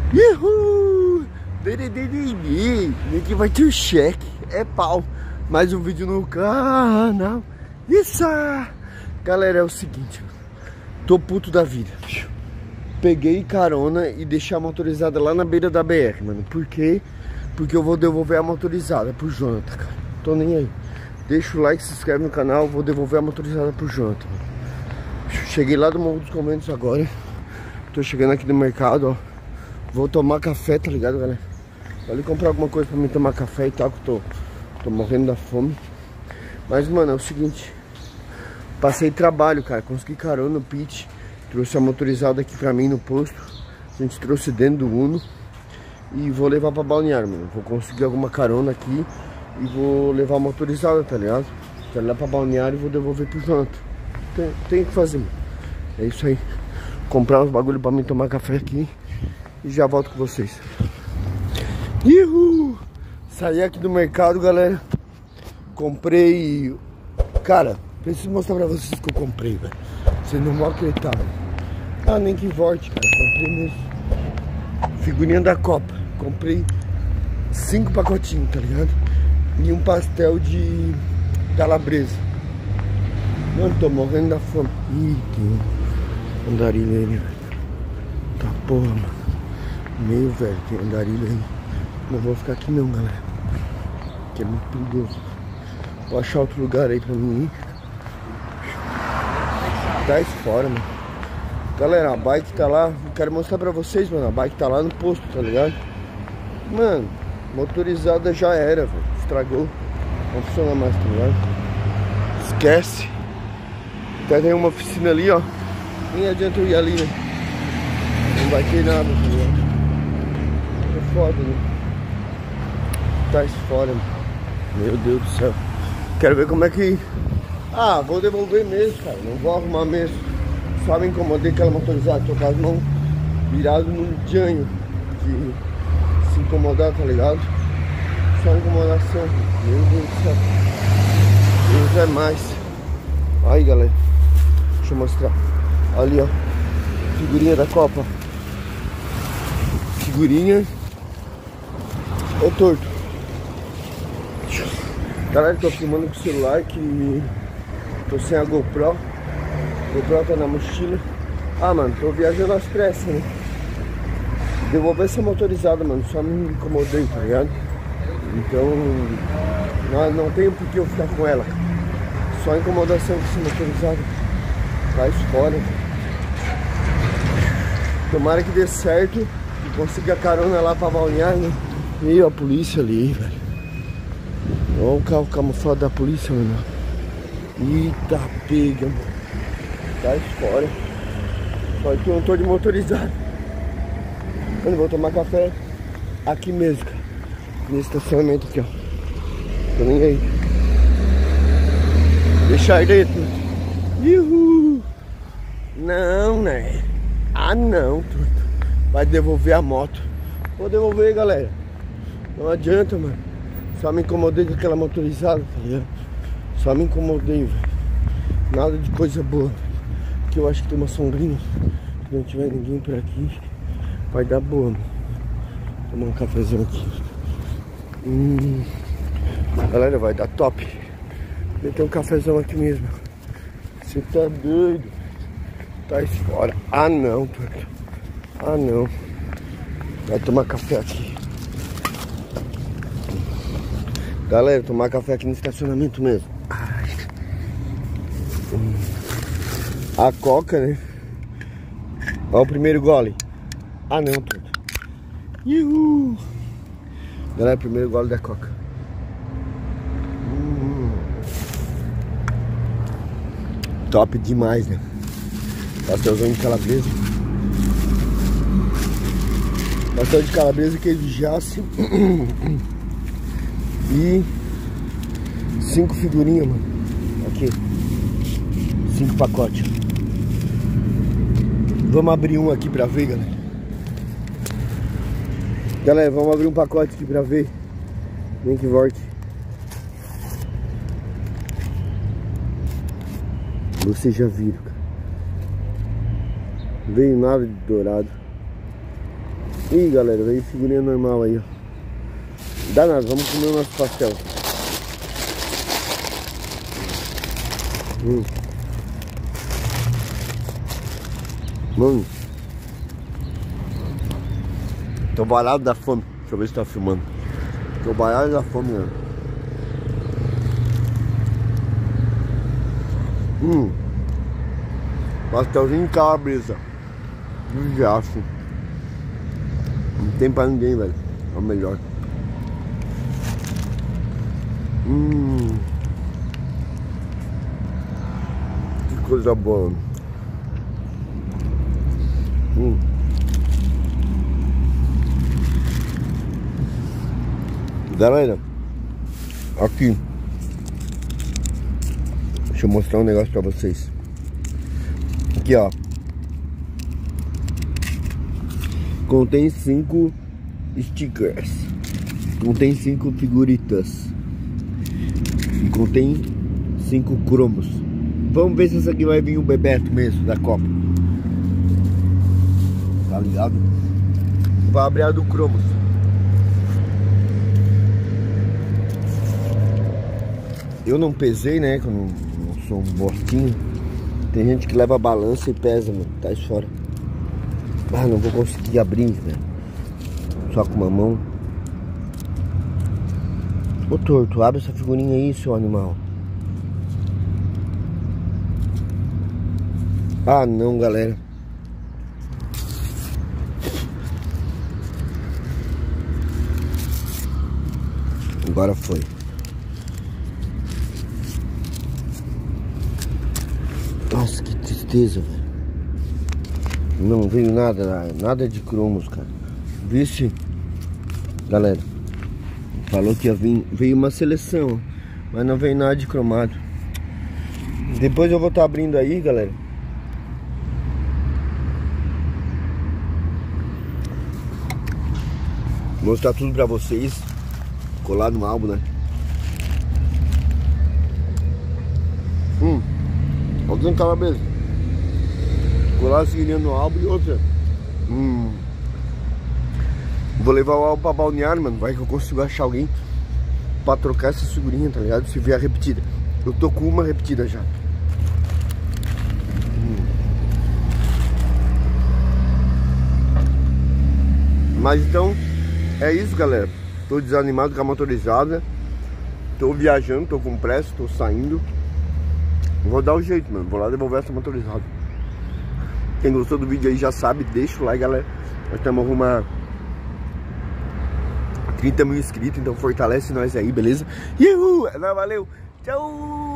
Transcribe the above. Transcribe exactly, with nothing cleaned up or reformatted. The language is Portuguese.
Uhul! Aqui vai ter o cheque. É pau. Mais um vídeo no canal. Isso! Galera, é o seguinte. Tô puto da vida. Peguei carona e deixei a motorizada lá na beira da B R, mano. Por quê? Porque eu vou devolver a motorizada pro Jonathan, cara. Tô nem aí. Deixa o like, se inscreve no canal. Vou devolver a motorizada pro Jonathan, mano. Cheguei lá do Morro dos Conventos agora. Tô chegando aqui no mercado, ó. Vou tomar café, tá ligado, galera? Vou ali comprar alguma coisa pra mim tomar café e tal, que eu tô, tô morrendo da fome. Mas, mano, é o seguinte. Passei trabalho, cara. Consegui carona no pit. Trouxe a motorizada aqui pra mim no posto. A gente trouxe dentro do Uno. E vou levar pra Balneário, mano. Vou conseguir alguma carona aqui. E vou levar a motorizada, tá ligado? Quero ir lá pra Balneário e vou devolver pro Jonathan. Tem, tem que fazer, mano. É isso aí. Comprar uns bagulho pra mim tomar café aqui. E já volto com vocês. Uhul! Saí aqui do mercado, galera. Comprei... Cara, preciso mostrar pra vocês que eu comprei, velho. Vocês não vão acreditar, velho. Ah, nem que volte, cara. Comprei mesmo. Figurinha da Copa. Comprei cinco pacotinhos, tá ligado? E um pastel de calabresa. Mano, tô morrendo da fome. Ih, tem um andarilho aí, velho. Tá porra, mano. Meio, velho, tem andarilho aí. Não vou ficar aqui não, galera. Que é muito perigoso. Vou achar outro lugar aí pra mim ir. Tá fora, mano. Galera, a bike tá lá. Quero mostrar pra vocês, mano. A bike tá lá no posto, tá ligado? Mano, motorizada já era, velho. Estragou. Não funciona mais, tá ligado? Esquece. Até tem uma oficina ali, ó. Nem adianta eu ir ali, né? Não vai ter nada, tá ligado? É foda, né? Tá fora, mano. Meu Deus do céu. Quero ver como é que... Ah, vou devolver mesmo, cara. Não vou arrumar mesmo. Só me incomodei aquela motorizada. Tô com as mãos viradas num janho de se incomodar, tá ligado? Só incomodação. Meu Deus do céu. Deus é mais. Aí, galera. Deixa eu mostrar. Ali, ó. Figurinha da Copa. Figurinha. Ô, torto. Galera, tô filmando com o celular que tô sem a GoPro. A GoPro tá na mochila. Ah, mano, tô viajando às pressas, né? Devolver essa motorizada, mano. Só me incomodei, tá ligado? Então, não, não tenho por que eu ficar com ela. Só incomodação com essa motorizada. Faz fora. Tomara que dê certo e consiga carona lá pra Balneário, né? E a polícia ali, velho. Olha o carro camuflado da polícia, mano. Eita, pega, mano. Sai fora. Só que eu não tô de motorizado. Eu vou tomar café aqui mesmo, cara. Nesse estacionamento aqui, ó. Tô nem aí. Deixa aí dentro. Uhul. Não, né? Ah, não, truta. Vai devolver a moto. Vou devolver, galera. Não adianta, mano. Só me incomodei com aquela motorizada, tá ligado? Só me incomodei, velho. Nada de coisa boa. Que eu acho que tem uma sombrinha. Se não tiver ninguém por aqui, vai dar boa, mano. Tomar um cafezão aqui. Hum. Galera, vai dar top. Tem um cafezão aqui mesmo. Você tá doido? Tá fora. Ah, não, turco. Ah, não. Vai tomar café aqui. Galera, tomar café aqui no estacionamento mesmo. Ai. A coca, né? Olha o primeiro gole. Ah, não, turco. Uhul. Galera, primeiro gole da coca. Hum. Top demais, né? Pastelzão de calabresa. Pastel de calabresa, queijo de jace. E cinco figurinhas, mano. Aqui. Cinco pacotes. Vamos abrir um aqui pra ver, galera. Galera, vamos abrir um pacote aqui pra ver. Vem que volte. Vocês já viram, cara. Veio nada de dourado. Ih, galera, veio figurinha normal aí, ó. Dá nada, vamos comer o nosso pastel. Hum. Mano, tô varado da fome. Deixa eu ver se tá filmando. Tô varado da fome, né? Hum. Pastelzinho de calabresa. De aço. Não tem pra ninguém, velho. É o melhor. Hum. Que coisa boa. Hum. Galera, aqui. Deixa eu mostrar um negócio pra vocês. Aqui, ó. Contém cinco stickers. Contém cinco figuritas. E contém cinco cromos. Vamos ver se essa aqui vai vir o Bebeto mesmo, da Copa. Tá ligado? Vai abrir a do cromos. Eu não pesei, né? Que eu não, não sou um bostinho. Tem gente que leva a balança e pesa, mano. Tá aí fora. Ah, não vou conseguir abrir, velho. Só com uma mão. Ô torto, abre essa figurinha aí, seu animal. Ah não, galera. Agora foi. Nossa, que tristeza, velho. Não veio nada, nada de cromos, cara. Vixe, galera, falou que ia vir, veio uma seleção, mas não veio nada de cromado. Depois eu vou estar abrindo aí, galera. Mostrar tudo pra vocês. Colar no álbum, né? Hum, alguém tava mesmo. Colar a figurinha no álbum e outra. Hum. Vou levar o álbum pra balneário, mano. Vai que eu consigo achar alguém pra trocar essa figurinha, tá ligado? Se vier a repetida. Eu tô com uma repetida já. Hum. Mas então, é isso, galera. Tô desanimado com a motorizada. Tô viajando, tô com pressa, tô saindo. Vou dar o jeito, mano. Vou lá devolver essa motorizada. Quem gostou do vídeo aí já sabe, deixa o like, galera. Nós estamos rumo a trinta mil inscritos, então fortalece nós aí, beleza? Uhul! Valeu! Tchau!